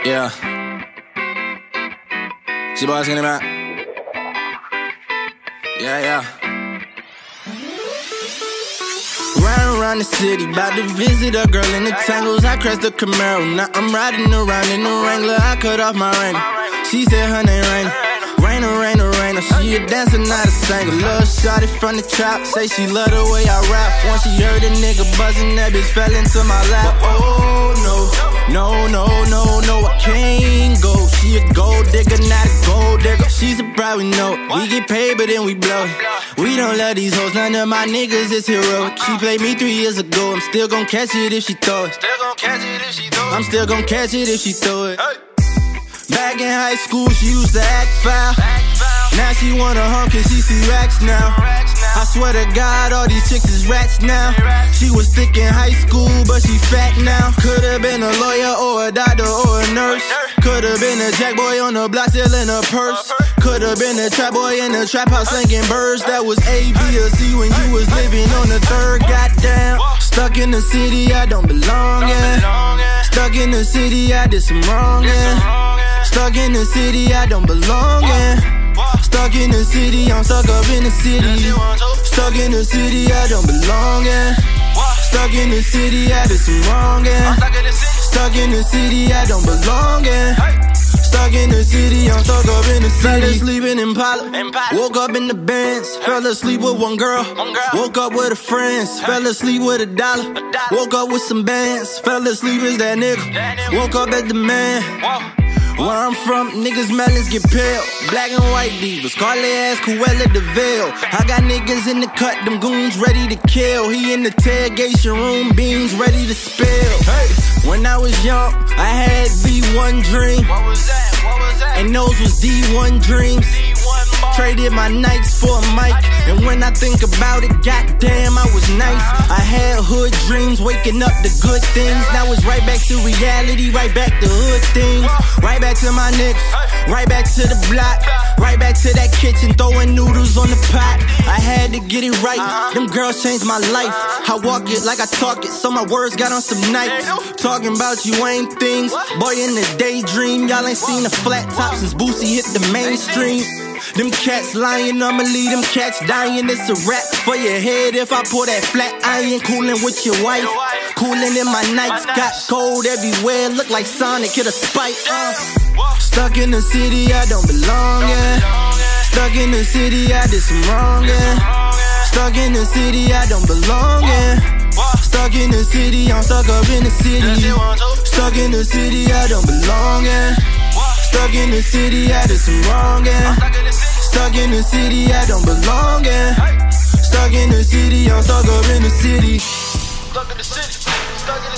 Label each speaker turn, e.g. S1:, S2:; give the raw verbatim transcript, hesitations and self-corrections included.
S1: Yeah. She boys in the back. Yeah, yeah. Riding around the city, bout to visit a girl in the tangles. I crashed the Camaro, now I'm riding around in the Wrangler. I cut off my Wrangler. She said her name Raina. Raina, Raina, Raina. She a dancer, not a singer. Love shorty from the trap, say she love the way I rap. Once she heard a nigga buzzing, that bitch fell into my lap. But oh no, no, no, no, no, I can't go. She a gold digger, not a gold digger. She's a bride, we know it. We get paid, but then we blow it. We don't love these hoes, none of my niggas is heroic. She played me three years ago, I'm still gon' catch it if she throw it. Still gon' catch it if she throw it. I'm still gon' catch it if she throw it. Back in high school, she used to act foul. Now she wanna hump cause she see racks now. I swear to God, all these chicks is rats now. She was thick in high school, but she fat now. Could've been a lawyer or a doctor or a nurse. Could've been a jack boy on the block selling a purse. Could've been a trap boy in the trap house slinging birds. That was A, B, or C when you was living on the third. Goddamn, stuck in the city I don't belong in. Stuck in the city I did some wrong in. Stuck in the city I don't belong in. Stuck in the city, I'm stuck up in the city. Stuck in the city I don't belong in. Stuck in the city I did some wrong in. Stuck in the city I don't belong in. Stuck in the city, I'm stuck up in the city. Fell asleep in Impala, woke up in the Benz. Fell asleep with one girl, woke up with her friends. Fell asleep with a dollar, woke up with some bands. Fell asleep as that nigga, woke up as the man. Where I'm from, niggas melons get pale. Black and white divas, call their ass Cruella de Vil. I got niggas in the cut, them goons ready to kill. He in the interrogation room, beans ready to spill. Hey. When I was young, I had V one dream. What was that? What was that? And those was D one dreams. Traded my nights for a mic, and when I think about it, goddamn, I was nice. I had hood dreams, waking up to good things. Now it's right back to reality, right back to hood things. Right back to my niggas, right back to the block. Right back to that kitchen, throwing noodles on the pot. I had to get it right, them girls changed my life. I walk it like I talk it, so my words got on some Nikes. Talking about you ain't things, boy in the daydream. Y'all ain't seen a flat top since Boosie hit the mainstream. Them cats lying, I'ma leave them cats dying. It's a rap for your head if I pour that flat iron. Coolin' with your wife, coolin' in my nights. Got cold everywhere, look like Sonic hit a spike. uh. Stuck in the city I don't belong in. Stuck in the city I did some wrong in. Stuck in the city I don't belong in. Stuck in the city, I'm stuck up in the city. Stuck in the city I don't belong in. Stuck in the city, I did some wrong in. Stuck in the city, I don't belong in. Stuck in the city, I'm stuck up in the city. Stuck in the city, stuck in the